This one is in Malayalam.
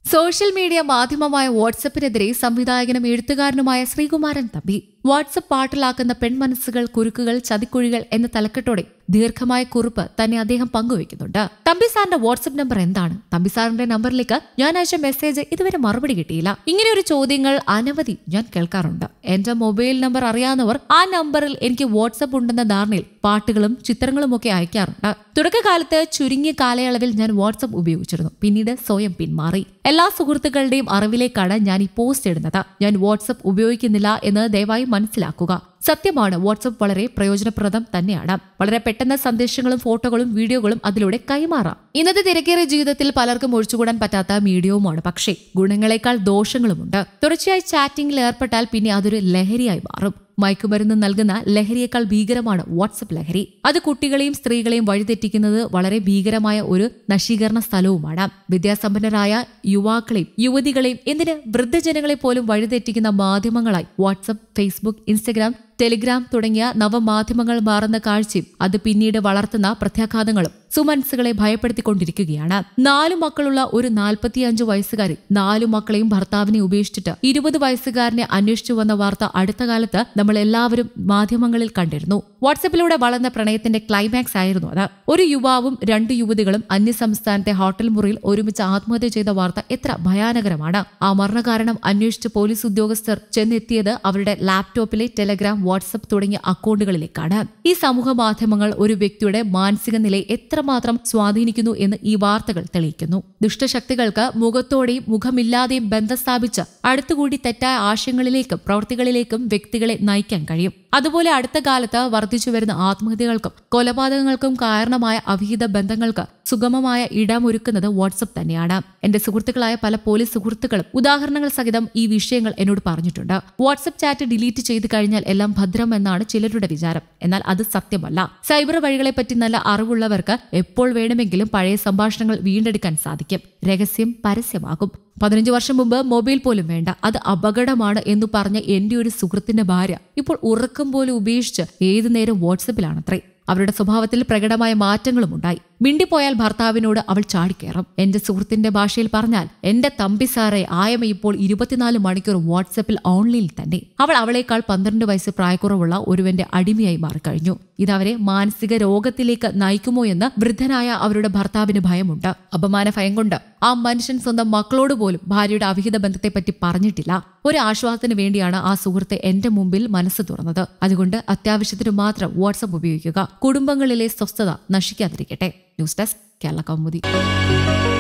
സോഷ്യൽ മീഡിയ മാധ്യമമായ വാട്സപ്പിനെതിരെ സംവിധായകനും എഴുത്തുകാരനുമായ ശ്രീകുമാരൻ തമ്പി വാട്സപ്പ് പാട്ടിലാക്കുന്ന പെൺമനസ്സുകൾ, കുരുക്കുകൾ, ചതിക്കുഴികൾ എന്ന തലക്കെട്ടോടെ ദീർഘമായ കുറിപ്പ് തന്നെ അദ്ദേഹം പങ്കുവയ്ക്കുന്നുണ്ട്. തമ്പി സാറിന്റെ വാട്സപ്പ് നമ്പർ എന്താണ്? തമ്പി സാറിന്റെ നമ്പറിലേക്ക് ഞാൻ അയച്ച മെസ്സേജ് ഇതുവരെ മറുപടി കിട്ടിയില്ല. ഇങ്ങനെയൊരു ചോദ്യങ്ങൾ അനവധി ഞാൻ കേൾക്കാറുണ്ട്. എന്റെ മൊബൈൽ നമ്പർ അറിയാവുന്നവർ ആ നമ്പറിൽ എനിക്ക് വാട്സപ്പ് ഉണ്ടെന്ന ധാരണയിൽ പാട്ടുകളും ചിത്രങ്ങളും ഒക്കെ അയക്കാറുണ്ട്. തുടക്കകാലത്ത് ചുരുങ്ങിയ കാലയളവിൽ ഞാൻ വാട്സപ്പ് ഉപയോഗിച്ചിരുന്നു. പിന്നീട് സ്വയം പിന്മാറി. എല്ലാ സുഹൃത്തുക്കളുടെയും അറിവിലേക്കാണ് ഞാൻ ഈ പോസ്റ്റ് ഇടുന്നത്. ഞാൻ വാട്സപ്പ് ഉപയോഗിക്കുന്നില്ല എന്ന് ദയവായി മനസ്സിലാക്കുക. സത്യമാണ്, വാട്സപ്പ് വളരെ പ്രയോജനപ്രദം തന്നെയാണ്. വളരെ പെട്ടെന്ന് സന്ദേശങ്ങളും ഫോട്ടോകളും വീഡിയോകളും അതിലൂടെ കൈമാറാം. ഇന്നത്തെ തിരക്കേറിയ ജീവിതത്തിൽ പലർക്കും ഒഴിച്ചുകൂടാൻ പറ്റാത്ത മീഡിയവുമാണ്. പക്ഷേ ഗുണങ്ങളെക്കാൾ ദോഷങ്ങളുമുണ്ട്. തുടർച്ചയായി ചാറ്റിംഗിൽ ഏർപ്പെട്ടാൽ പിന്നെ അതൊരു ലഹരിയായി മാറും. മയക്കുമരുന്ന് നൽകുന്ന ലഹരിയേക്കാൾ ഭീകരമാണ് വാട്സപ്പ് ലഹരി. അത് കുട്ടികളെയും സ്ത്രീകളെയും വഴിതെറ്റിക്കുന്നത് വളരെ ഭീകരമായ ഒരു നശീകരണ സ്ഥലവുമാണ്. വിദ്യാസമ്പന്നരായ യുവാക്കളെയും യുവതികളെയും എന്തിന് വൃദ്ധജനങ്ങളെ പോലും വഴിതെറ്റിക്കുന്ന മാധ്യമങ്ങളായി വാട്സപ്പ്, ഫേസ്ബുക്ക്, ഇൻസ്റ്റഗ്രാം, ടെലിഗ്രാം തുടങ്ങിയ നവമാധ്യമങ്ങൾ മാറുന്ന കാഴ്ചയും അത് പിന്നീട് വളർത്തുന്ന പ്രത്യാഘാതങ്ങളും സുമനസ്സുകളെ ഭയപ്പെടുത്തിക്കൊണ്ടിരിക്കുകയാണ്. 4 മക്കളുള്ള ഒരു 45 വയസ്സുകാരി 4 മക്കളെയും ഭർത്താവിനെ ഉപേക്ഷിച്ചിട്ട് 20 വയസ്സുകാരനെ അന്വേഷിച്ചു വന്ന വാർത്ത അടുത്ത കാലത്ത് നമ്മൾ എല്ലാവരും മാധ്യമങ്ങളിൽ കണ്ടിരുന്നു. വാട്സപ്പിലൂടെ വളർന്ന പ്രണയത്തിന്റെ ക്ലൈമാക്സ് ആയിരുന്നു അത്. ഒരു യുവാവും 2 യുവതികളും അന്യസംസ്ഥാനത്തെ ഹോട്ടൽ മുറിയിൽ ഒരുമിച്ച് ആത്മഹത്യ ചെയ്ത വാർത്ത എത്ര ഭയാനകരമാണ്. ആ മരണകാരണം അന്വേഷിച്ച് പോലീസ് ഉദ്യോഗസ്ഥർ ചെന്നെത്തിയത് അവരുടെ ലാപ്ടോപ്പിലെ ടെലഗ്രാം, വാട്സപ്പ് തുടങ്ങിയ അക്കൗണ്ടുകളിലേക്കാണ്. ഈ സമൂഹ മാധ്യമങ്ങൾ ഒരു വ്യക്തിയുടെ മാനസിക നിലയെ എത്രമാത്രം സ്വാധീനിക്കുന്നു എന്ന് ഈ വാർത്തകൾ തെളിയിക്കുന്നു. ദുഷ്ടശക്തികൾക്ക് മുഖത്തോടെയും മുഖമില്ലാതെയും ബന്ധം സ്ഥാപിച്ച് അടുത്തുകൂടി തെറ്റായ ആശയങ്ങളിലേക്കും പ്രവൃത്തികളിലേക്കും വ്യക്തികളെ നയിക്കാൻ കഴിയും. അതുപോലെ അടുത്ത കാലത്ത് വർദ്ധിച്ചുവരുന്ന ആത്മഹത്യകൾക്കും കൊലപാതകങ്ങൾക്കും കാരണമായ അവിഹിത ബന്ധങ്ങൾക്ക് സുഗമമായ ഇടമൊരുക്കുന്നത് വാട്സപ്പ് തന്നെയാണ്. എന്റെ സുഹൃത്തുക്കളായ പല പോലീസ് സുഹൃത്തുക്കളും ഉദാഹരണങ്ങൾ സഹിതം ഈ വിഷയങ്ങൾ എന്നോട് പറഞ്ഞിട്ടുണ്ട്. വാട്സപ്പ് ചാറ്റ് ഡിലീറ്റ് ചെയ്ത് കഴിഞ്ഞാൽ എല്ലാം ഭദ്രം എന്നാണ് ചിലരുടെ വിചാരം. എന്നാൽ അത് സത്യമല്ല. സൈബർ വഴികളെപ്പറ്റി നല്ല അറിവുള്ളവർക്ക് എപ്പോൾ വേണമെങ്കിലും പഴയ സംഭാഷണങ്ങൾ വീണ്ടെടുക്കാൻ സാധിക്കും. രഹസ്യം പരസ്യമാകും. 15 വർഷം മുമ്പ് മൊബൈൽ പോലും വേണ്ട, അത് അപകടമാണ് എന്ന് പറഞ്ഞ എന്റെ ഒരു സുഹൃത്തിന്റെ ഭാര്യ ഇപ്പോൾ ഉറക്കം പോലും ഉപേക്ഷിച്ച് ഏതു നേരം വാട്സപ്പിലാണത്രേ. അവരുടെ സ്വഭാവത്തിൽ പ്രകടമായ മാറ്റങ്ങളും ഉണ്ടായി. മിണ്ടിപ്പോയാൽ ഭർത്താവിനോട് അവൾ ചാടിക്കയറും. എന്റെ സുഹൃത്തിന്റെ ഭാഷയിൽ പറഞ്ഞാൽ, എന്റെ തമ്പി സാറെ ആയമ ഇപ്പോൾ 24 മണിക്കൂർ വാട്സപ്പിൽ ഓൺലൈനിൽ തന്നെ. അവൾ അവളേക്കാൾ 12 വയസ്സ് പ്രായക്കുറവുള്ള ഒരുവന്റെ അടിമയായി മാറിക്കഴിഞ്ഞു. ഇതവരെ മാനസിക രോഗത്തിലേക്ക് നയിക്കുമോ എന്ന് വൃദ്ധനായ അവരുടെ ഭർത്താവിന് ഭയമുണ്ട്. അപമാന ഭയം കൊണ്ട് ആ മനുഷ്യൻ സ്വന്തം മക്കളോട് പോലും ഭാര്യയുടെ അവിഹിത ബന്ധത്തെപ്പറ്റി പറഞ്ഞിട്ടില്ല. ഒരു ആശ്വാസത്തിന് വേണ്ടിയാണ് ആ സുഹൃത്ത് എന്റെ മുമ്പിൽ മനസ്സ് തുറന്നത്. അതുകൊണ്ട് അത്യാവശ്യത്തിന് മാത്രം വാട്സപ്പ് ഉപയോഗിക്കുക. കുടുംബങ്ങളിലെ സ്വസ്ഥത നശിക്കാതിരിക്കട്ടെ. News desk, Kerala Kaumudi.